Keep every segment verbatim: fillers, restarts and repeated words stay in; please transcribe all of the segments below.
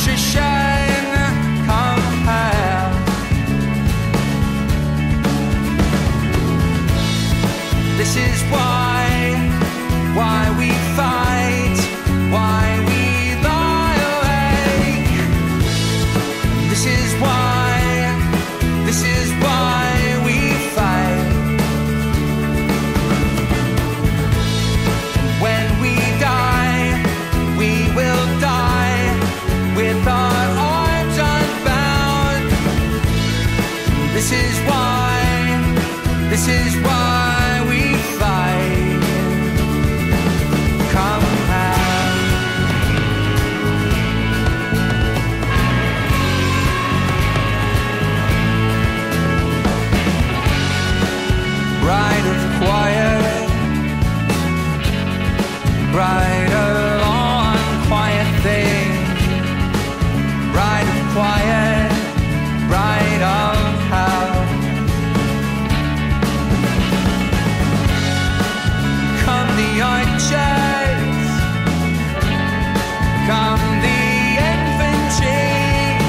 electrician, come here. This is why, why we fight, why we lie awake. This is why, this is why we fight. When we die, we will die with our arms unbound. This is why, this is why we fight. Come out. Ride of quiet, ride along, quiet thing. Ride of quiet, ride of hell. Come the archers, come the infantry,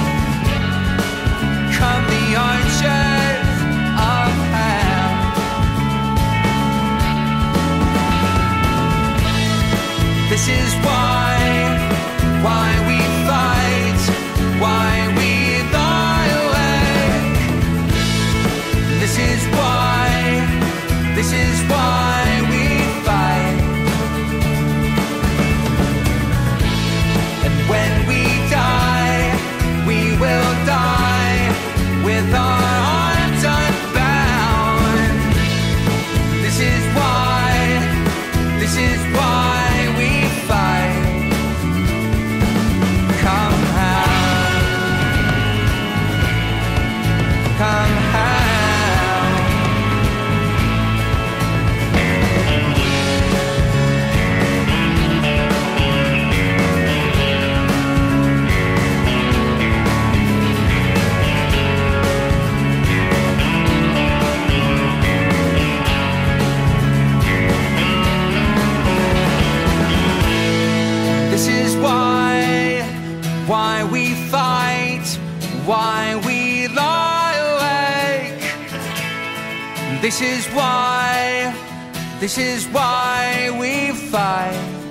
come the archers of hell. This is why, why we fight, why we lie awake. This is why, this is why we fight. And when we die, we will die with our arms unbound. This is why, this is why we fight. Come out, come out. This is why, why we fight, why we lie awake. This is why, this is why we fight.